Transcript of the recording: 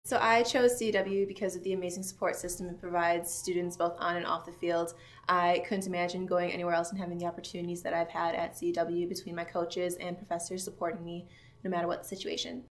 So I chose CW because of the amazing support system it provides students both on and off the field. I couldn't imagine going anywhere else and having the opportunities that I've had at CW between my coaches and professors supporting me no matter what the situation.